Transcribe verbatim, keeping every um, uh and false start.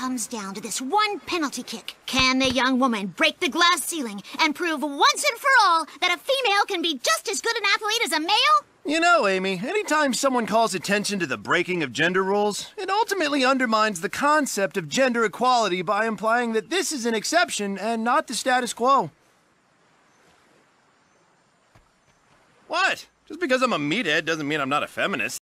comes down to this one penalty kick. Can the young woman break the glass ceiling and prove once and for all that a female can be just as good an athlete as a male? You know, Amy, anytime someone calls attention to the breaking of gender rules, it ultimately undermines the concept of gender equality by implying that this is an exception and not the status quo. What? Just because I'm a meathead doesn't mean I'm not a feminist.